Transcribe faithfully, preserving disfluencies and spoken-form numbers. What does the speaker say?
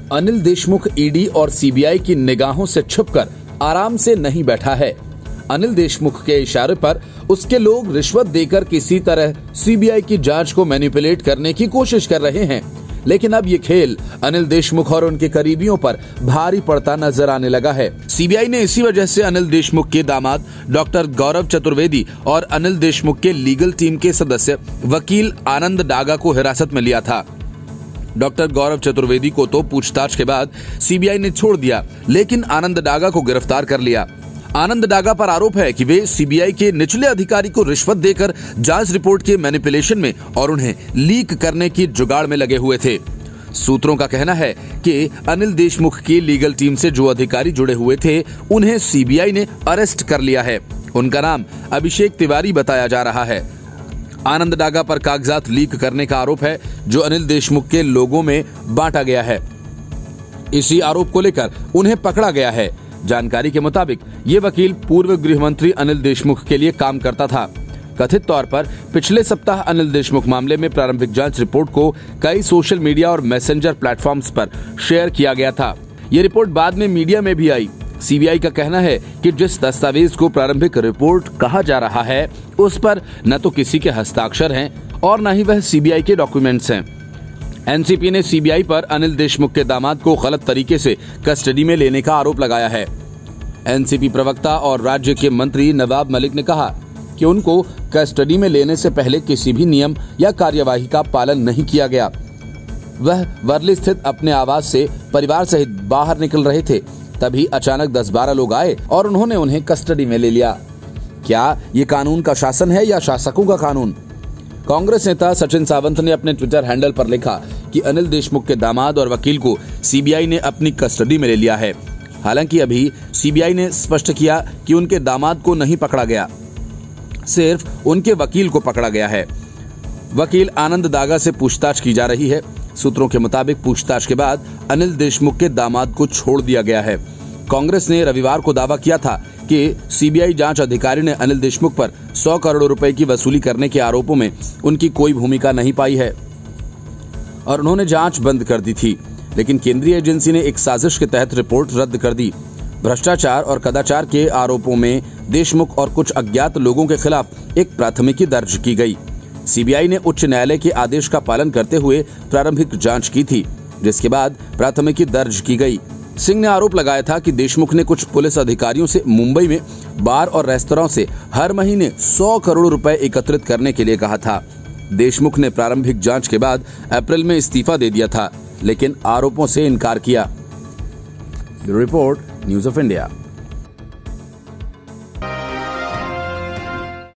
Anil Deshmukh ED और CBI की निगाहों से छुपकर आराम से नहीं बैठा है। अनिल देशमुख के इशारे पर उसके लोग रिश्वत देकर किसी तरह सीबीआई की जांच को मैनिपुलेट करने की कोशिश कर रहे हैं, लेकिन अब ये खेल अनिल देशमुख और उनके करीबियों पर भारी पड़ता नजर आने लगा है। सीबीआई ने इसी वजह से अनिल देशमुख के दामाद डॉक्टर गौरव चतुर्वेदी और अनिल देशमुख के लीगल टीम के सदस्य वकील आनंद डागा को हिरासत में लिया था। डॉक्टर गौरव चतुर्वेदी को तो पूछताछ के बाद सीबीआई ने छोड़ दिया, लेकिन आनंद डागा को गिरफ्तार कर लिया। आनंद डागा पर आरोप है कि वे सीबीआई के निचले अधिकारी को रिश्वत देकर जांच रिपोर्ट के मैनिपुलेशन में और उन्हें लीक करने की जुगाड़ में लगे हुए थे। सूत्रों का कहना है कि अनिल देशमुख की लीगल टीम से जो अधिकारी जुड़े हुए थे, उन्हें सीबीआई ने अरेस्ट कर लिया है। उनका नाम अभिषेक तिवारी बताया जा रहा है। आनंद डागा पर कागजात लीक करने का आरोप है, जो अनिल देशमुख के लोगों में बांटा गया है। इसी आरोप को लेकर उन्हें पकड़ा गया है। जानकारी के मुताबिक ये वकील पूर्व गृह मंत्री अनिल देशमुख के लिए काम करता था। कथित तौर पर पिछले सप्ताह अनिल देशमुख मामले में प्रारंभिक जांच रिपोर्ट को कई सोशल मीडिया और मैसेंजर प्लेटफॉर्म्स पर शेयर किया गया था। ये रिपोर्ट बाद में मीडिया में भी आई। सीबीआई का कहना है कि जिस दस्तावेज को प्रारंभिक रिपोर्ट कहा जा रहा है, उस पर न तो किसी के हस्ताक्षर हैं और न ही वह सीबीआई के डॉक्यूमेंट्स हैं। एनसीपी ने सीबीआई पर अनिल देशमुख के दामाद को गलत तरीके से कस्टडी में लेने का आरोप लगाया है। एनसीपी प्रवक्ता और राज्य के मंत्री नवाब मलिक ने कहा कि उनको कस्टडी में लेने से पहले किसी भी नियम या कार्यवाही का पालन नहीं किया गया। वह वर्ली स्थित अपने आवास से परिवार सहित बाहर निकल रहे थे, तभी अचानक दस बारह लोग आए और उन्होंने उन्हें कस्टडी में ले लिया। क्या ये कानून का शासन है या शासकों का कानून? कांग्रेस नेता सचिन सावंत ने अपने ट्विटर हैंडल पर लिखा कि अनिल देशमुख के दामाद और वकील को सीबीआई ने अपनी कस्टडी में ले लिया है। हालांकि अभी सीबीआई ने स्पष्ट किया कि उनके दामाद को नहीं पकड़ा गया, सिर्फ उनके वकील को पकड़ा गया है। वकील आनंद डागा से पूछताछ की जा रही है। सूत्रों के मुताबिक पूछताछ के बाद अनिल देशमुख के दामाद को छोड़ दिया गया है। कांग्रेस ने रविवार को दावा किया था कि सीबीआई जांच अधिकारी ने अनिल देशमुख पर सौ करोड़ रुपए की वसूली करने के आरोपों में उनकी कोई भूमिका नहीं पाई है और उन्होंने जांच बंद कर दी थी, लेकिन केंद्रीय एजेंसी ने एक साजिश के तहत रिपोर्ट रद्द कर दी। भ्रष्टाचार और कदाचार के आरोपों में देशमुख और कुछ अज्ञात लोगों के खिलाफ एक प्राथमिकी दर्ज की गई। सीबीआई ने उच्च न्यायालय के आदेश का पालन करते हुए प्रारंभिक जांच की थी, जिसके बाद प्राथमिकी दर्ज की गई। सिंह ने आरोप लगाया था कि देशमुख ने कुछ पुलिस अधिकारियों से मुंबई में बार और रेस्तरां से हर महीने सौ करोड़ रुपए एकत्रित करने के लिए कहा था। देशमुख ने प्रारंभिक जांच के बाद अप्रैल में इस्तीफा दे दिया था, लेकिन आरोपों से इनकार किया। Report news of India.